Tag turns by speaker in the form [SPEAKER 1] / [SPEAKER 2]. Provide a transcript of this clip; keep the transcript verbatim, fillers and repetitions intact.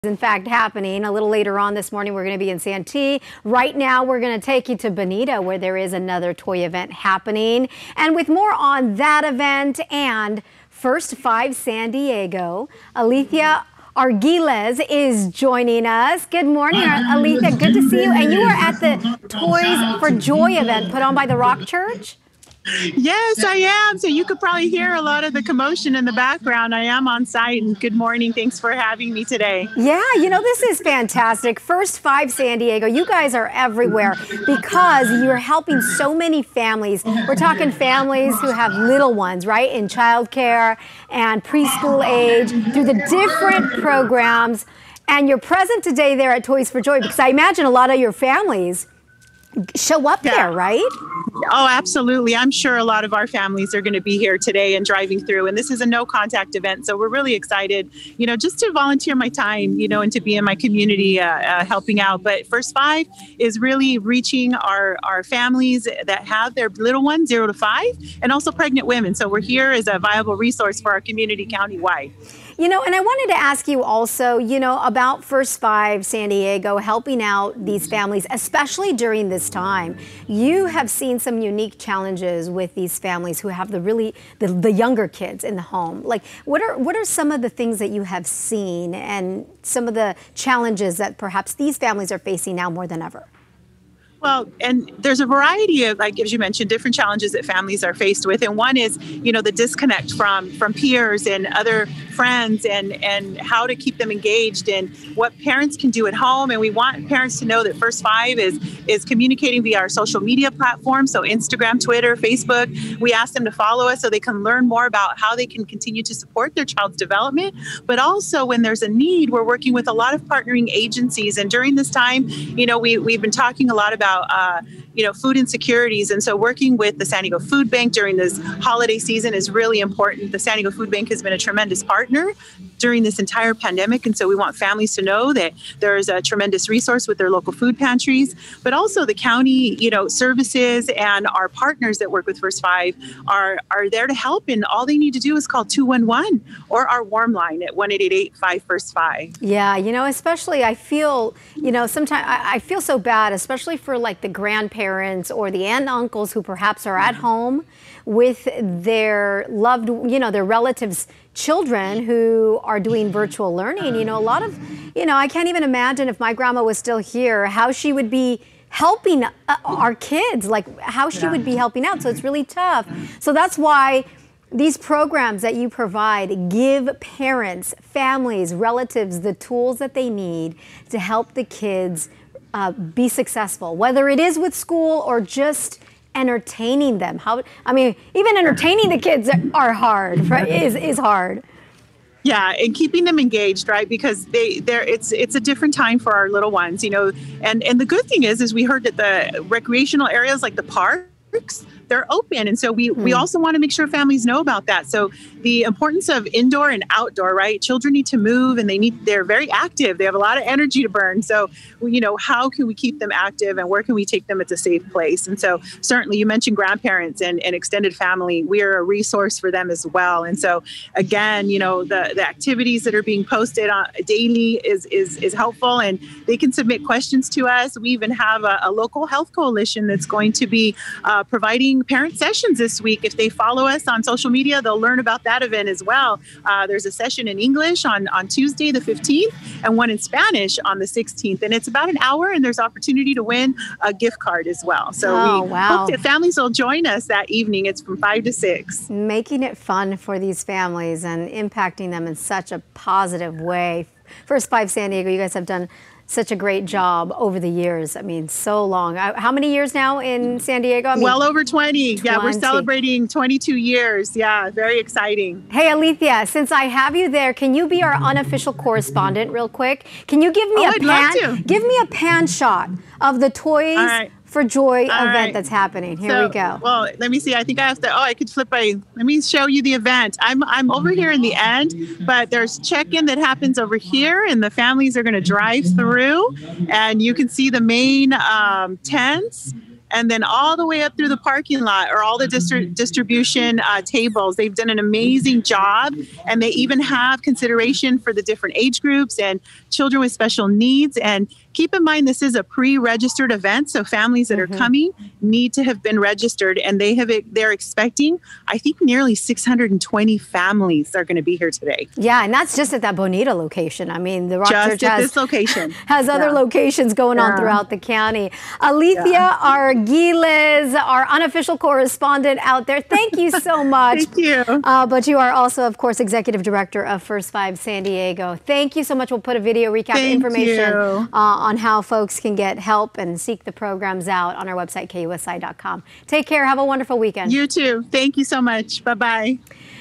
[SPEAKER 1] In fact, happening a little later on this morning. We're going to be in Santee. Right now, we're going to take you to Bonita, where there is another toy event happening. And with more on that event and First Five San Diego, Alethea Arguelles is joining us. Good morning, Alethea. Good to see you. And you are at the Toys for Joy event put on by the Rock Church?
[SPEAKER 2] Yes, I am. So you could probably hear a lot of the commotion in the background. I am on site, and good morning. Thanks for having me today.
[SPEAKER 1] Yeah, you know, this is fantastic. First Five San Diego, you guys are everywhere because you're helping so many families. We're talking families who have little ones, right, in childcare and preschool age through the different programs. And you're present today there at Toys for Joy because I imagine a lot of your families show up yeah. there, right?
[SPEAKER 2] Oh, absolutely. I'm sure a lot of our families are going to be here today and driving through. And this is a no contact event. So we're really excited, you know, just to volunteer my time, you know, and to be in my community uh, uh, helping out. But First Five is really reaching our, our families that have their little ones, zero to five, and also pregnant women. So we're here as a viable resource for our community countywide.
[SPEAKER 1] You know, and I wanted to ask you also, you know, about First Five San Diego helping out these families, especially during this time. You have seen some unique challenges with these families who have the really the, the younger kids in the home. Like, what are what are some of the things that you have seen and some of the challenges that perhaps these families are facing now more than ever?
[SPEAKER 2] Well, and there's a variety of, like, as you mentioned, different challenges that families are faced with. And one is, you know, the disconnect from from peers and other friends and, and how to keep them engaged and what parents can do at home. And we want parents to know that First Five is, is communicating via our social media platforms. So Instagram, Twitter, Facebook. We ask them to follow us so they can learn more about how they can continue to support their child's development. But also when there's a need, we're working with a lot of partnering agencies. And during this time, you know, we, we've been talking a lot about Uh, you know, food insecurities. And so working with the San Diego Food Bank during this holiday season is really important. The San Diego Food Bank has been a tremendous partner during this entire pandemic. And so we want families to know that there's a tremendous resource with their local food pantries, but also the county, you know, services and our partners that work with First Five are, are there to help. And all they need to do is call two one one or our warm line at one eight eight eight, five first five.
[SPEAKER 1] Yeah, you know, especially I feel, you know, sometimes I, I feel so bad, especially for like the grandparents or the aunt and uncles who perhaps are at home with their loved, you know, their relatives' children who are doing virtual learning. You know, a lot of, you know, I can't even imagine if my grandma was still here, how she would be helping uh, our kids, like how she would be helping out. So it's really tough. So that's why these programs that you provide give parents, families, relatives the tools that they need to help the kids Uh, be successful, whether it is with school or just entertaining them. How, I mean, even entertaining the kids are hard, right? Is is hard.
[SPEAKER 2] Yeah, and keeping them engaged, right? Because they they're it's it's a different time for our little ones, you know. And and the good thing is, is we heard that the recreational areas like the parks, they're open. And so we, mm. we also want to make sure families know about that. So the importance of indoor and outdoor, right? Children need to move and they need, they're very active. They have a lot of energy to burn. So, you know, how can we keep them active and where can we take them at a safe place? And so certainly you mentioned grandparents and, and extended family. We are a resource for them as well. And so again, you know, the, the activities that are being posted on daily is, is, is helpful and they can submit questions to us. We even have a, a local health coalition that's going to be uh, providing parent sessions this week. If they follow us on social media, they'll learn about that event as well. Uh, there's a session in English on, on Tuesday the fifteenth and one in Spanish on the sixteenth. And it's about an hour and there's opportunity to win a gift card as well. So
[SPEAKER 1] oh,
[SPEAKER 2] we
[SPEAKER 1] wow.
[SPEAKER 2] hope that families will join us that evening. It's from five to six.
[SPEAKER 1] Making it fun for these families and impacting them in such a positive way. First Five San Diego, you guys have done such a great job over the years. I mean, so long. How many years now in San Diego? I mean,
[SPEAKER 2] well over twenty. Yeah,
[SPEAKER 1] twenty.
[SPEAKER 2] We're celebrating twenty-two years. Yeah, very exciting.
[SPEAKER 1] Hey, Alethea, since I have you there, can you be our unofficial correspondent real quick? Can you give me
[SPEAKER 2] oh,
[SPEAKER 1] a
[SPEAKER 2] I'd
[SPEAKER 1] pan?
[SPEAKER 2] Love to.
[SPEAKER 1] Give me a pan shot of the Toys
[SPEAKER 2] All right.
[SPEAKER 1] for Joy
[SPEAKER 2] All
[SPEAKER 1] event
[SPEAKER 2] right.
[SPEAKER 1] that's happening. Here
[SPEAKER 2] so,
[SPEAKER 1] we go.
[SPEAKER 2] Well, let me see. I think I have to. Oh, I could flip by. Let me show you the event. I'm I'm over here in the end, but there's check-in that happens over here, and the families are going to drive through, and you can see the main um, tents. and then all the way up through the parking lot are all the distri- distribution uh, tables. They've done an amazing job, and they even have consideration for the different age groups and children with special needs. And keep in mind, this is a pre-registered event, so families that mm-hmm. are coming need to have been registered, and they have they're expecting, I think, nearly six hundred twenty families are going to be here today.
[SPEAKER 1] Yeah, and that's just at that Bonita location. I mean, the Rock
[SPEAKER 2] just
[SPEAKER 1] Church
[SPEAKER 2] at
[SPEAKER 1] has,
[SPEAKER 2] this location.
[SPEAKER 1] has other
[SPEAKER 2] yeah.
[SPEAKER 1] locations going yeah. on throughout the county. Alethea yeah. Arguiles, our unofficial correspondent out there, thank you so much.
[SPEAKER 2] Thank you.
[SPEAKER 1] Uh, but you are also, of course, Executive Director of First Five San Diego. Thank you so much. We'll put a video recap
[SPEAKER 2] thank
[SPEAKER 1] information
[SPEAKER 2] uh,
[SPEAKER 1] on how folks can get help and seek the programs out on our website, K U S I dot com. Take care. Have a wonderful weekend.
[SPEAKER 2] You too. Thank you so much. Bye-bye.